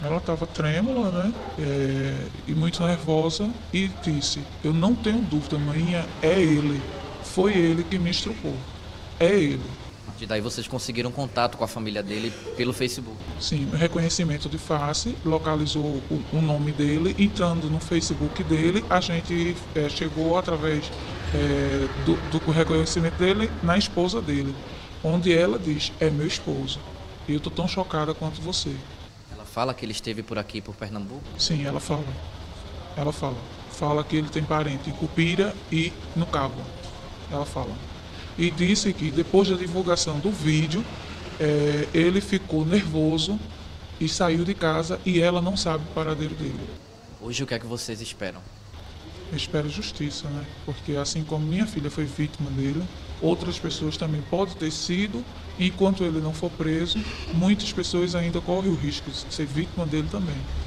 Ela estava trêmula, né? E muito nervosa e disse: Eu não tenho dúvida, mãe, é ele. Foi ele que me estrupou. É ele. A partir daí vocês conseguiram contato com a família dele pelo Facebook. Sim, reconhecimento de face, localizou o nome dele, entrando no Facebook dele, a gente chegou através do reconhecimento dele na esposa dele, onde ela diz: É meu esposo. E eu estou tão chocada quanto você. Ela fala que ele esteve por aqui, por Pernambuco. Sim, ela fala. Ela fala. Fala que ele tem parente em Cupira e no Cabo. Ela fala. E disse que depois da divulgação do vídeo, ele ficou nervoso e saiu de casa e ela não sabe o paradeiro dele. Hoje o que é que vocês esperam? Eu espero justiça, né? Porque assim como minha filha foi vítima dele, outras pessoas também podem ter sido, e enquanto ele não for preso, muitas pessoas ainda correm o risco de ser vítima dele também.